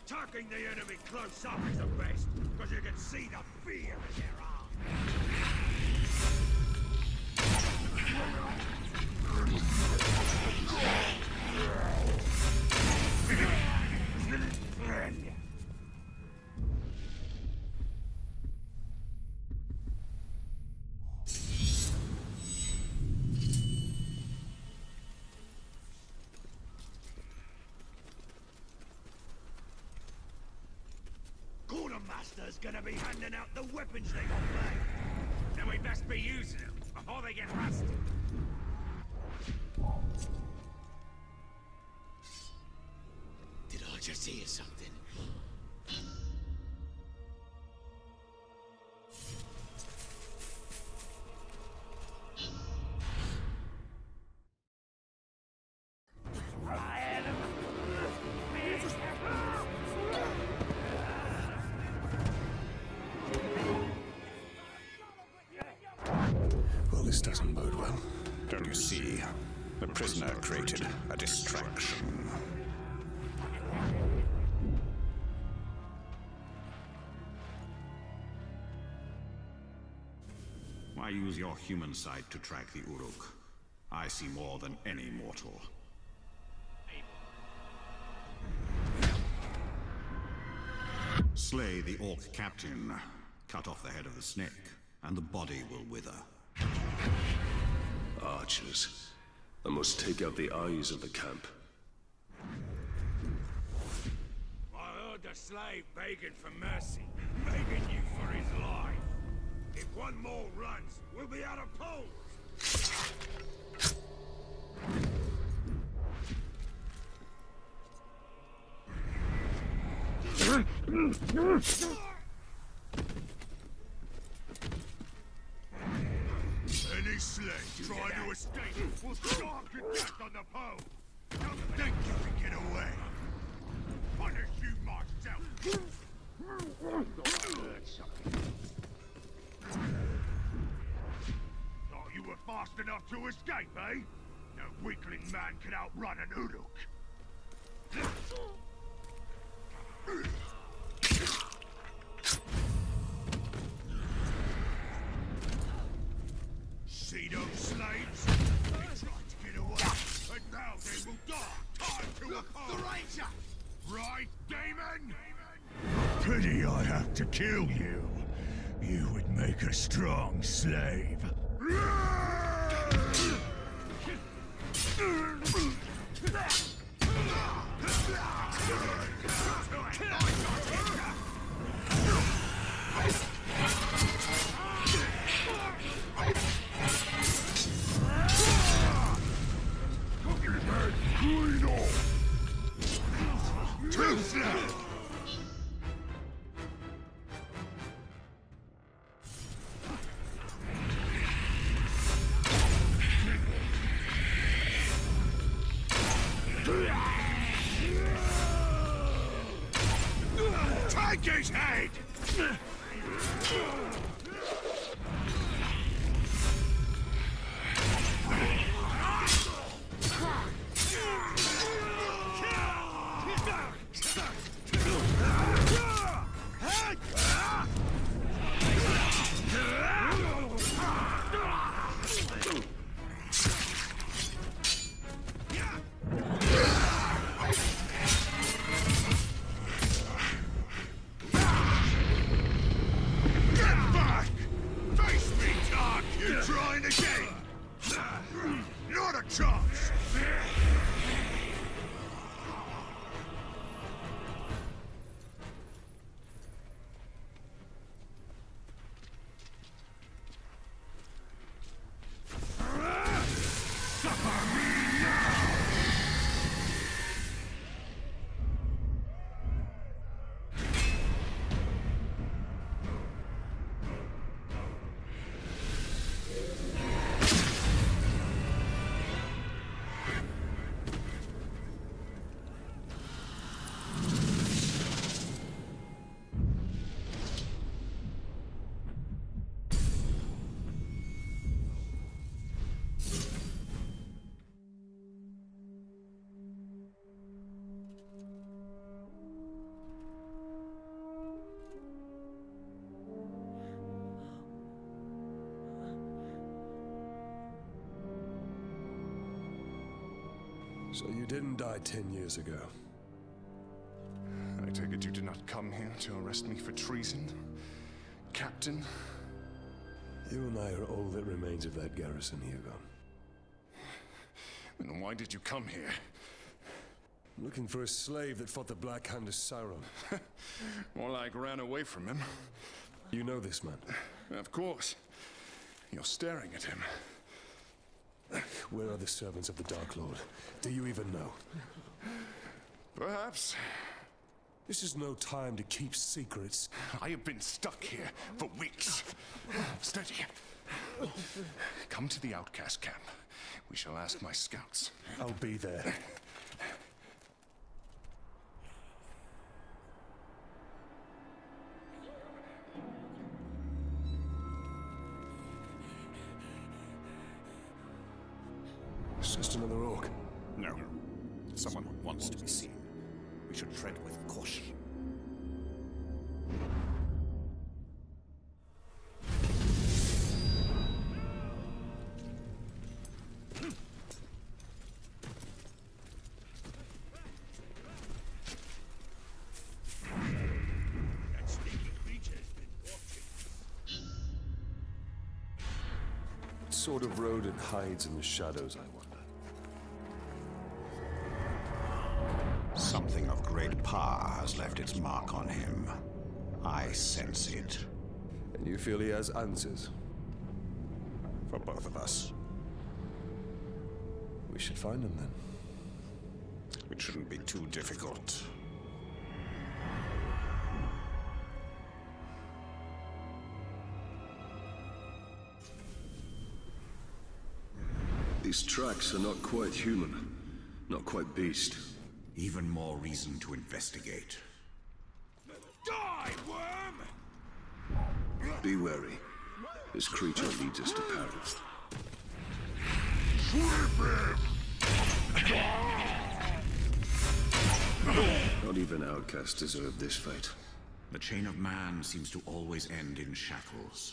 Attacking the enemy close up is the best, because you can see the fear in their eyes. Master's gonna be handing out the weapons they got made. Then we best be using them before they get rusty. Did I just hear something? This doesn't bode well. Don't you see? The prisoner created a distraction. Why use your human sight to track the Uruk? I see more than any mortal. Slay the Orc captain, cut off the head of the snake, and the body will wither. Archers. I must take out the eyes of the camp. I heard the slave begging for mercy, begging you for his life. If one more runs, we'll be out of poles. Any slave trying to escape will starve to death on the pole. Don't think you can get away. Punish you myself. Thought you were fast enough to escape, eh? No weakling man can outrun an Uruk. See those slaves? They tried to get away, and now they will die. Time to oppose. The Ranger! Right, Damon? Pity I have to kill you. You would make a strong slave. Take his head! So you didn't die 10 years ago. I take it you did not come here to arrest me for treason, Captain? You and I are all that remains of that garrison, Hirgon. Then why did you come here? Looking for a slave that fought the Black Hand of Sauron. More like ran away from him. You know this man? Of course. You're staring at him. Where are the servants of the Dark Lord? Do you even know? Perhaps. This is no time to keep secrets. I have been stuck here for weeks. Steady. Come to the outcast camp. We shall ask my scouts. I'll be there. It's just another orc. No. Someone who wants to be seen. We should tread with caution. That stinking creature's been watching. What sort of rodent hides in the shadows, I wonder? Something of great power has left its mark on him. I sense it. And you feel he has answers? For both of us. We should find him then. It shouldn't be too difficult. These tracks are not quite human, not quite beast. Even more reason to investigate. Die, worm! Be wary. This creature leads us to peril. Not even outcasts deserve this fate. The chain of man seems to always end in shackles.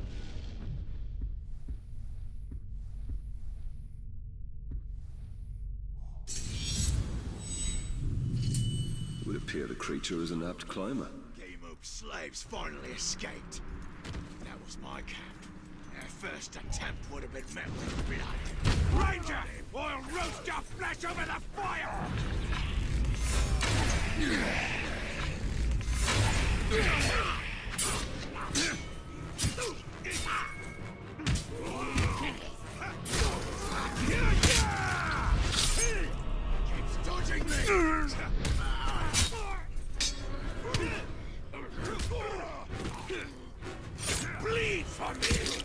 It would appear the creature is an apt climber. Game of slaves finally escaped. That was my camp. Their first attempt would have been met with blood. Ranger! I'll roast your flesh over the fire! Keeps dodging me! Bleed for me!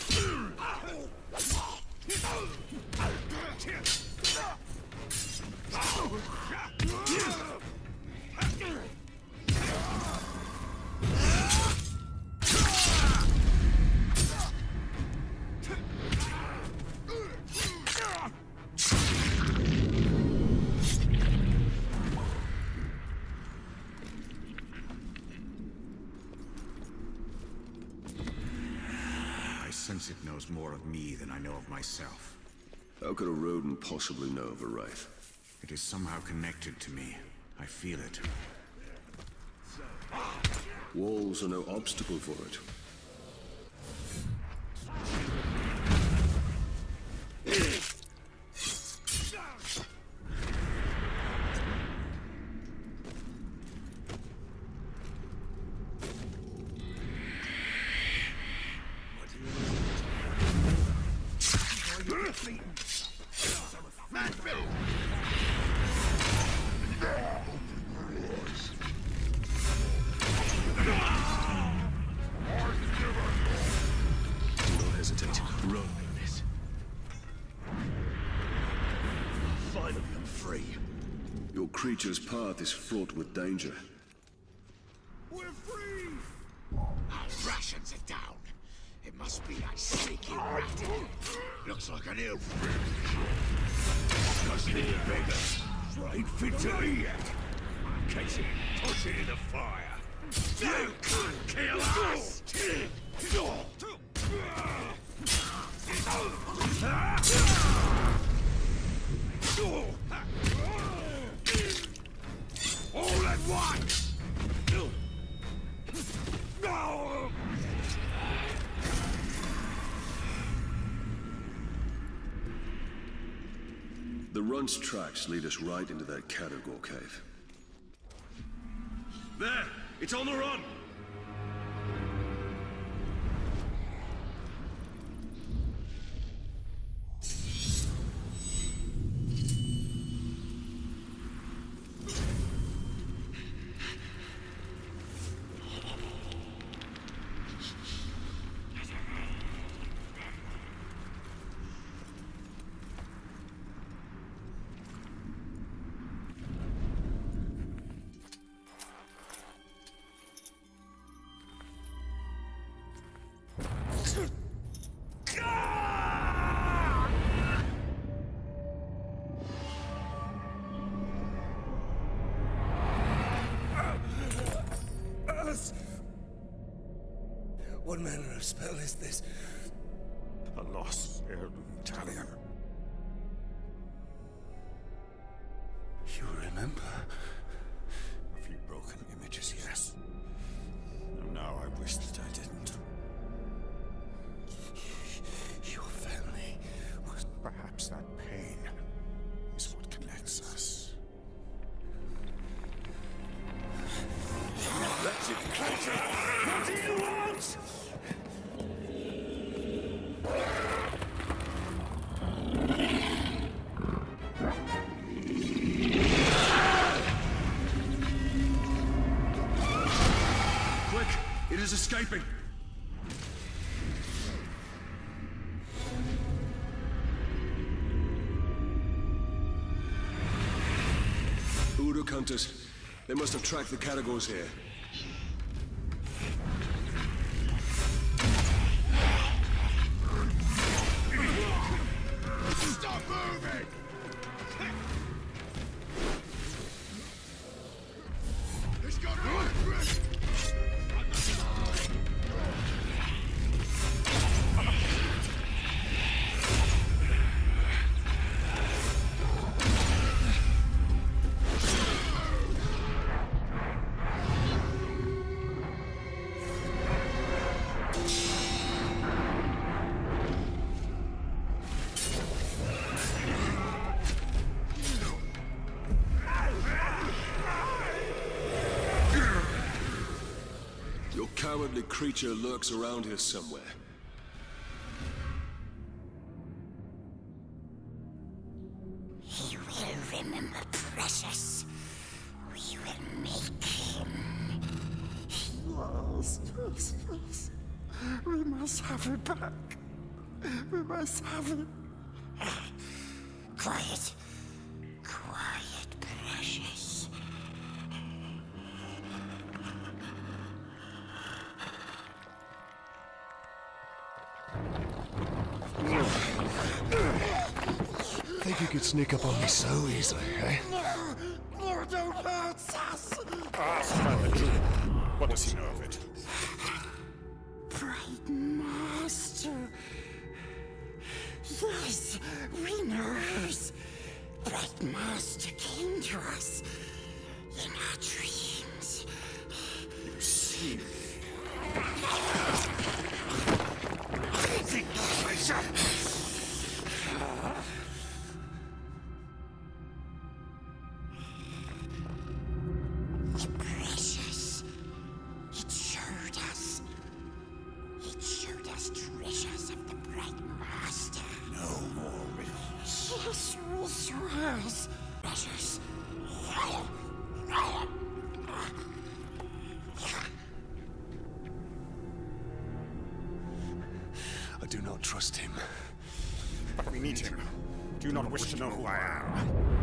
I sense it knows more of me than I know of myself. How could a rodent possibly know of a wraith? It is somehow connected to me. I feel it. Walls are no obstacle for it. Don't hesitate. Run. Finally, I'm free. Your creature's path is fraught with danger. We're free! Our rations are down. It must be that sneaky rat. Looks like an ill disgusting beggar. Ain't fit to eat yet. Catch it, toss it in the fire. You can't kill us! one! The run's tracks lead us right into that Catergor cave. There! It's on the run! What manner of spell is this? A lost heirloom, Talion. You remember? A few broken images, yes. And now I wish that I didn't. Your family was... Perhaps that pain is what connects us. That's it, creature! What do you want? Quick! It is escaping! Uruk hunters. They must have tracked the Catergors here. Stop moving! It's got a grip! Your cowardly creature lurks around here somewhere. He will remember Precious. We will make him. Yes, yes, yes. We must have it back. We must have it. Quiet. Quiet, Precious. Think you could sneak up on me so easily, eh? No, don't hurt us. Ask Talion. What does he know of it? Bright Master. Yes, we knows. Bright Master came to us in our dreams. You see me. Precious. It showed us. It showed us treasures of the Bright Master. No more riddles. Yes, we swears. Treasures. I do not trust him. But we need him. Do you not wish to know who I am?